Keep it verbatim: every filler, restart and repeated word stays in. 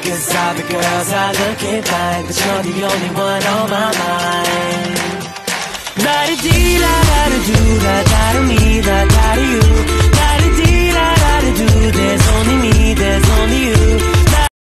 Cause all the girls are looking fine, but you're the only one on my mind. La-di-dee-la-la.